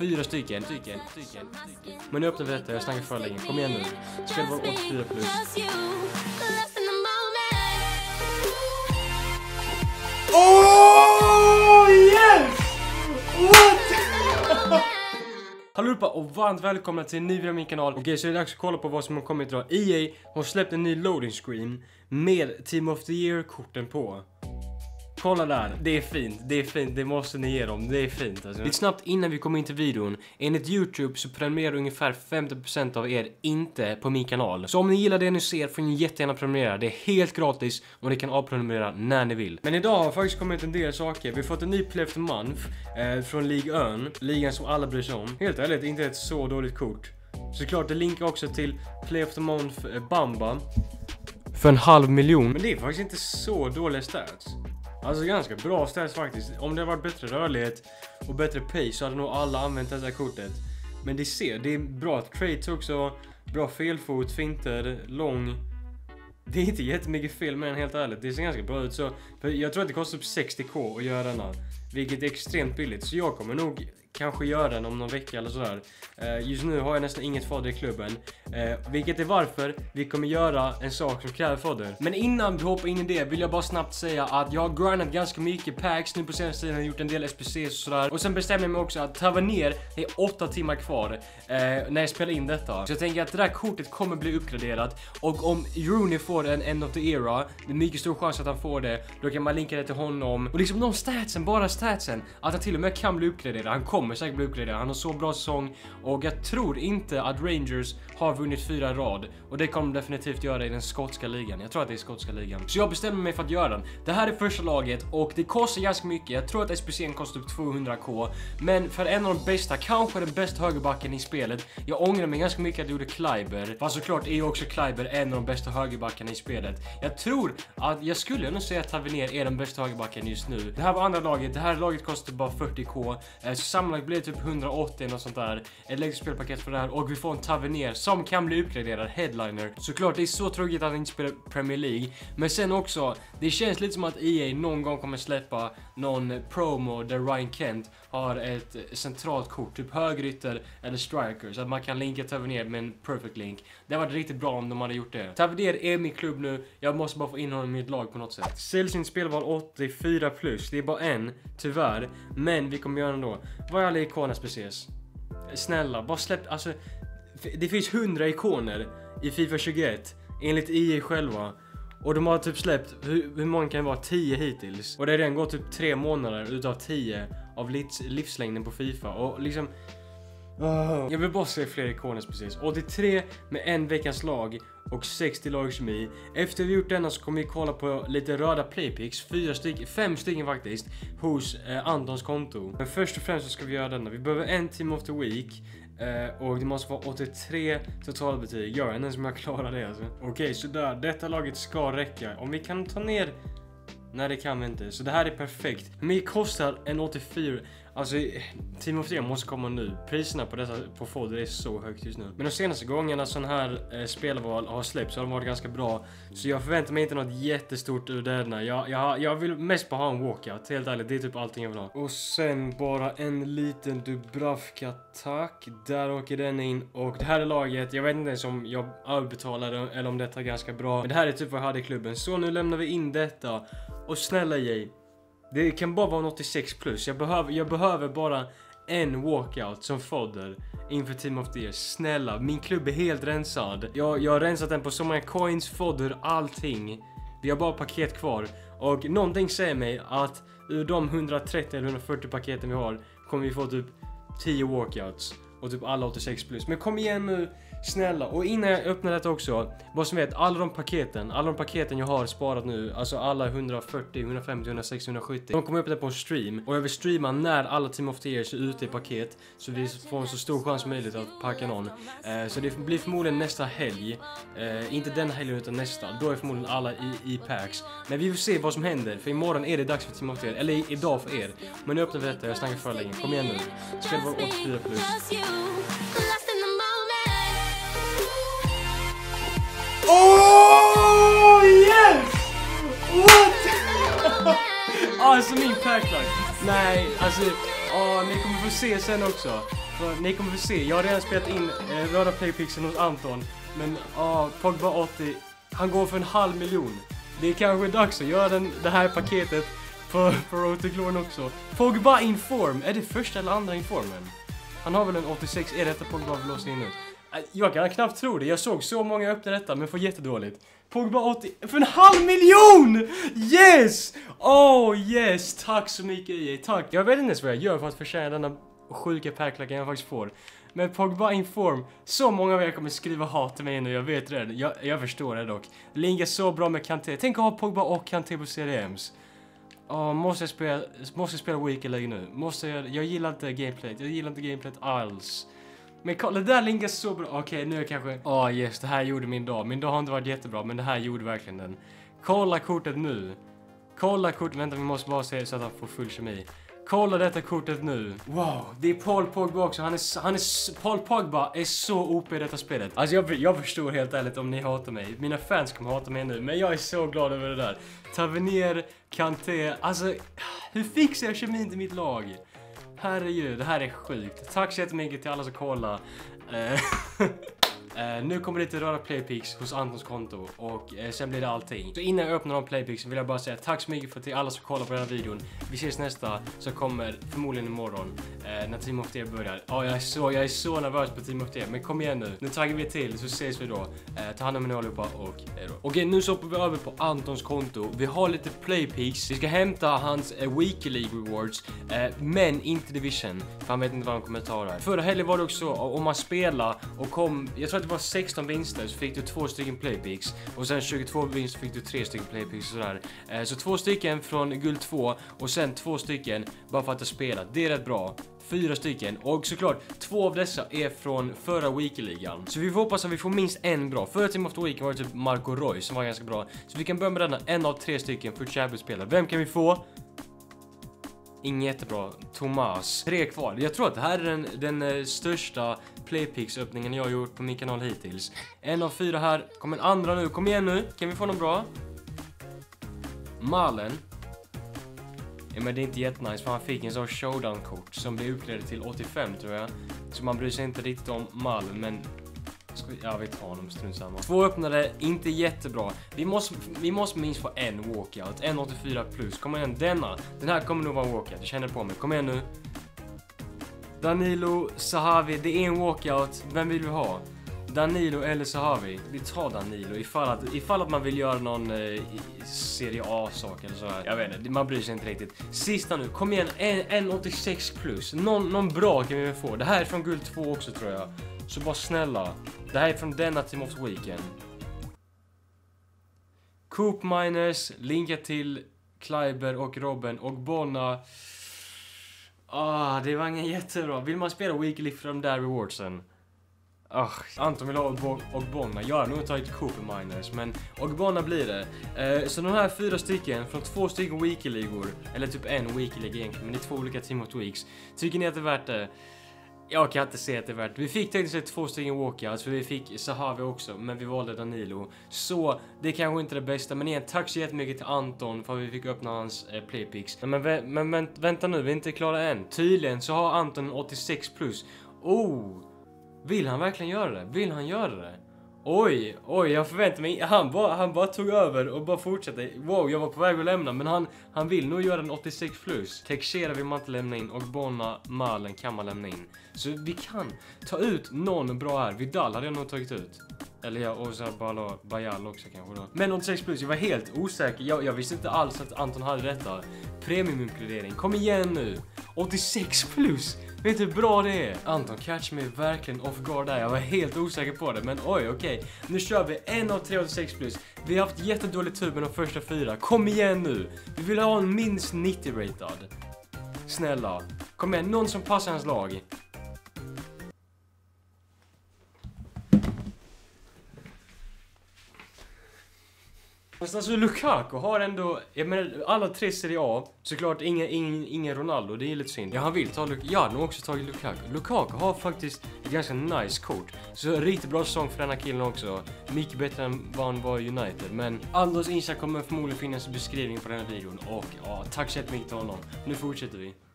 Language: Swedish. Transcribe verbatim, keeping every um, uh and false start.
fyra stycken. stycken, stycken. Men nu öppnar vi detta, jag snackar för länge. Kom igen nu. Spelval åttiofyra plus. Oh yes! What? Hallå Rupa och varmt välkomna till en ny video på min kanal. Okej, så är det dags att kolla på vad som har kommit idag. E A har släppt en ny loading screen med Team of the Year-korten på. Kolla där, det är fint, det är fint, det måste ni ge dem, det är fint alltså. Lite snabbt innan vi kommer in till videon. Enligt YouTube så prenumererar ungefär femtio procent av er inte på min kanal. Så om ni gillar det ni ser får ni jättegärna prenumerera. Det är helt gratis och ni kan avprenumerera när ni vill. Men idag har faktiskt kommit en del saker. Vi har fått en ny Play of the Month eh, från League Earn. Ligan som alla bryr sig om. Helt ärligt, inte ett så dåligt kort. Såklart, det linkar också till Play of the Month eh, Bamba. För en halv miljon. Men det är faktiskt inte så dåliga stats. Alltså ganska bra stats faktiskt. Om det var bättre rörlighet och bättre pace så hade nog alla använt det här kortet. Men det ser, det är bra trades också. Bra felfot, finter, lång. Det är inte jättemycket fel men helt ärligt. Det ser ganska bra ut så. För jag tror att det kostar upp sextio k att göra denna. Vilket är extremt billigt. Så jag kommer nog kanske göra den om någon vecka eller sådär. Uh, just nu har jag nästan inget fodder i klubben. Uh, vilket är varför vi kommer göra en sak som kräver fodder. Men innan vi hoppar in i det vill jag bara snabbt säga att jag har grindat ganska mycket packs nu på senaste tiden. Jag har gjort en del S P Cs och sådär. Och sen bestämmer jag mig också att Tavernier är åtta timmar kvar uh, när jag spelar in detta. Så jag tänker att det där kortet kommer bli uppgraderat. Och om Rooney får en End of the Era, det är mycket stor chans att han får det. Då kan man linka det till honom. Och liksom de statsen, bara statsen, att han till och med kan bli uppgraderad. Han kommer säkert bli uppgraderad. Han har så bra säsong. Och jag tror inte att Rangers har vunnit fyra i rad. Och det kommer de definitivt göra i den skotska ligan. Jag tror att det är skotska ligan. Så jag bestämmer mig för att göra den. Det här är första laget och det kostar ganska mycket. Jag tror att S P C:n kostar upp tvåhundra k. Men för en av de bästa, kanske den bästa högerbacken i spelet. Jag ångrar mig ganska mycket att jag gjorde Kleiber. Fast såklart är ju också Kleiber en av de bästa högerbackarna i spelet. Jag tror att jag skulle nog säga att Tavernier är den bästa högerbacken just nu. Det här var andra laget. Det här laget kostar bara fyrtio k. Så sammanlagt blir det typ hundraåttio och sånt där. Ett lägre spelpaket för det här. Och vi får en Tavernier som kan bli uppgraderad. Headliner. Såklart det är så tråkigt att han inte spelar Premier League. Men sen också, det känns lite som att E A någon gång kommer släppa någon promo där Ryan Kent har ett centralt kort. Typ högrytter eller striker. Så att man kan linka Tavernier med en perfect link. Det var riktigt bra om de hade gjort det. Tavernier är min klubb nu. Jag måste bara få in honom i mitt lag på något sätt. Sällsynt spelval åttiofyra plus. Det är bara en, tyvärr. Men vi kommer göra den då. Vad är alla ikoner speciellt? Snälla, bara släpp, alltså det finns hundra ikoner i FIFA tjugoett enligt E A själva. Och de har typ släppt, hur, hur många kan det vara? tio hittills. Och det har redan gått typ tre månader utav tio av livs, livslängden på FIFA. Och liksom oh. Jag vill bara se fler ikoner precis. åttiotre med en veckans lag och sextio lagkemi. Efter vi gjort denna så kommer vi kolla på lite röda playpicks. Fyra stycken, fem stycken faktiskt. Hos eh, Antons konto. Men först och främst så ska vi göra denna. Vi behöver en team of the week. Uh, och det måste vara åttiotre totalbetyg. Jag vet inte ens om jag klarar det alltså. Okej, okay, så där. Detta laget ska räcka. Om vi kan ta ner... Nej, det kan vi inte. Så det här är perfekt. Men det kostar en åttiofyra. Alltså, Team of the Year måste komma nu. Priserna på dessa på fodder är så högt just nu. Men de senaste gångerna sån här eh, spelval har släppts så har de varit ganska bra. Så jag förväntar mig inte något jättestort ur denna. Jag, jag, jag vill mest bara ha en walkout. Helt ärligt, det är typ allting jag vill ha. Och sen bara en liten Dubravka, tack. Där åker den in. Och det här är laget. Jag vet inte ens om jag överbetalar eller om detta är ganska bra. Men det här är typ vad jag hade i klubben. Så nu lämnar vi in detta. Och snälla Jay. Det kan bara vara en åttiosex plus. Jag behöver, jag behöver bara en walkout som fodder inför Team of the Year. Snälla, min klubb är helt rensad. Jag, jag har rensat den på så många coins, fodder, allting. Vi har bara paket kvar. Och någonting säger mig att ur de hundratrettio eller hundrafyrtio paketen vi har kommer vi få typ tio walkouts. Och typ alla åttiosex plus. Men kom igen nu, snälla. Och innan jag öppnar detta också, vad som vet, alla de paketen, alla de paketen jag har sparat nu, alltså alla hundrafyrtio, hundrafemtio, hundrasextio, hundrasjuttio, de kommer upp det på en stream. Och jag vill streama när alla Team of the Year är ute i paket, så vi får en så stor chans som möjligt att packa någon. Eh, så det blir förmodligen nästa helg. Eh, inte den helgen utan nästa. Då är förmodligen alla i, i packs. Men vi får se vad som händer, för imorgon är det dags för Team of the Year. Eller i, idag för er. Men nu öppnar vi detta, jag snackar för länge. Kom igen nu. Spel var åttiofyra plus. Oh yes! What? Alltså min packlag. Nej, alltså, åh, ni kommer få se sen också. För ni kommer få se, jag har redan spelat in eh, röda playpixeln hos Anton. Men ja, uh, Pogba åttio, han går för en halv miljon. Det är kanske dags att göra den, det här paketet på, på Road to Glory också. Pogba Inform, är det första eller andra informen? Han har väl en åttiosex, är detta Pogba vill låsa in ut? Jag kan knappt tro det, jag såg så många öppna detta men får jättedåligt. Pogba åttio, för en halv miljon! Yes! Oh yes, tack så mycket I A, tack. Jag vet inte ens vad jag gör för att förtjäna denna sjuka packlacken jag faktiskt får. Men Pogba Inform, så många av er kommer skriva hat till mig nu, jag vet det. Jag, jag förstår det dock. Linka så bra med Kanté. Tänk att ha Pogba och Kanté på C D Ms. Oh, måste jag spela, måste jag spela Weekend League nu? Måste jag, jag gillar inte gameplayet, jag gillar inte gameplayet alls. Men kolla, det där linkar så bra. Okej, okay, nu är jag kanske... Åh oh, yes, det här gjorde min dag. Min dag har inte varit jättebra, men det här gjorde verkligen den. Kolla kortet nu. Kolla kortet, vänta vi måste bara se så att han får full kemi. Kolla detta kortet nu. Wow, det är Paul Pogba också. Han är, han är, Paul Pogba är så O P i detta spelet. Alltså jag, jag förstår helt ärligt om ni hatar mig. Mina fans kommer hata mig nu, men jag är så glad över det där. Tavernier, Kanté, alltså hur fixar jag kemin till mitt lag? Herregud, det här är sjukt. Tack så jättemycket till alla som kollar. Uh, nu kommer det lite röra playpix hos Antons konto och uh, sen blir det allting. Så innan jag öppnar de playpix vill jag bara säga tack så mycket för till alla som kollar på den här videon. Vi ses nästa som kommer förmodligen imorgon uh, när Team of the Year börjar. Ja, oh, jag är så jag är så nervös på Team of the Year, men kom igen nu. Nu taggar vi till så ses vi då. Uh, ta hand om er allihopa och hej då. Okej, okay, nu så hoppar vi över på Antons konto. Vi har lite playpix. Vi ska hämta hans uh, Weekly League Rewards, uh, men inte Division. För han vet inte vad han kommer ta där. Förra helgen var det också om man spelar och kom, jag tror att det var sexton vinster så fick du två stycken playpix och sen tjugotvå vinster fick du tre stycken playpix och sådär. Eh, så två stycken från guld två och sen två stycken bara för att ha spelat. Det är rätt bra. Fyra stycken och såklart två av dessa är från förra weekligan. Så vi får hoppas att vi får minst en bra. Förra Team of the Week var det typ Marco Roy som var ganska bra. Så vi kan börja med denna, en av tre stycken för Champions-spelare. Vem kan vi få? Inget jättebra. Thomas. Tre kvar. Jag tror att det här är den, den uh, största playpix-öppningen jag har gjort på min kanal hittills. En av fyra här. Kom en andra nu. Kom igen nu. Kan vi få något bra? Malen. Ja, men det är inte jättenice för han fick en sån showdown-kort som blir uppgraderad till åttiofem tror jag. Så man bryr sig inte riktigt om Malen, men... Ja, vi tar honom, strunt samma. Två öppnade, inte jättebra. Vi måste, vi måste minst få en walkout. En åttiofyra plus. Kom igen, denna. Den här kommer nog vara en walkout. Jag känner på mig. Kom igen nu. Danilo, Sahavi. Det är en walkout. Vem vill vi ha? Danilo eller Sahavi? Vi tar Danilo ifall att, ifall att man vill göra någon eh, Serie A-sak eller så här. Jag vet inte, man bryr sig inte riktigt. Sista nu, kom igen, en, en åttiosex plus. Någon, någon bra kan vi väl få. Det här är från guld två också tror jag. Så bara snälla. Det här är från denna Team of the Weekend. Coop Miners, linka till Kleiber och Robben och Bonna. Ah, det var ingen jättebra. Vill man spela weekly för de där rewardsen? Ah, Anton vill ha och Bonna. Jag har nog tagit Coop Miners, men och Bonna blir det. Eh, så de här fyra stycken från två stycken weekly-ligor, eller typ en weekly-lig egentligen, men det är två olika Team of the Weeks. Tycker ni att det är värt det? Jag kan inte se att det är värt. Vi fick tekniskt sett två stycken walkouts, för vi fick Sahavi också, men vi valde Danilo. Så det är kanske inte det bästa, men igen, tack så jättemycket till Anton för att vi fick öppna hans eh, playpix. Men, men, men vänt, vänta nu, vi är inte klara än. Tydligen så har Anton åttiosex plus. Oh, vill han verkligen göra det? Vill han göra det? Oj, oj, jag förväntar mig. Han bara, han bara tog över och bara fortsatte. Wow, jag var på väg att lämna, men han, han vill nog göra en åttiosex plus. Texera vill man inte lämna in och Bonna, Malen kan man lämna in. Så vi kan ta ut någon bra här. Vidal hade jag nog tagit ut. Eller ja, och så bara Bajal också kanske då. Men åttiosex plus, jag var helt osäker. Jag, jag visste inte alls att Anton hade detta. Premium-inkludering, kom igen nu. åttiosex plus. Vet du hur bra det är? Anton catch mig verkligen off guard där. Jag var helt osäker på det. Men oj, okej. Okay. Nu kör vi en av tre åttiosex plus. Vi har haft jättedålig tur med de första fyra. Kom igen nu. Vi vill ha en minst nittio ratad. Snälla. Kom igen, någon som passar hans lag. Fast alltså Lukaku har ändå, jag menar alla tre Serie A, såklart ingen, ingen, ingen Ronaldo, det är lite synd. Ja, han vill ta Lukaku, jag har nog också tagit Lukaku. Lukaku har faktiskt ett ganska nice kort. Så riktigt bra säsong för den här killen också. Mycket bättre än vad han var i United. Men Andos Insta kommer förmodligen finnas i beskrivningen på den här videon. Och ja, tack så jättemycket till honom. Nu fortsätter vi.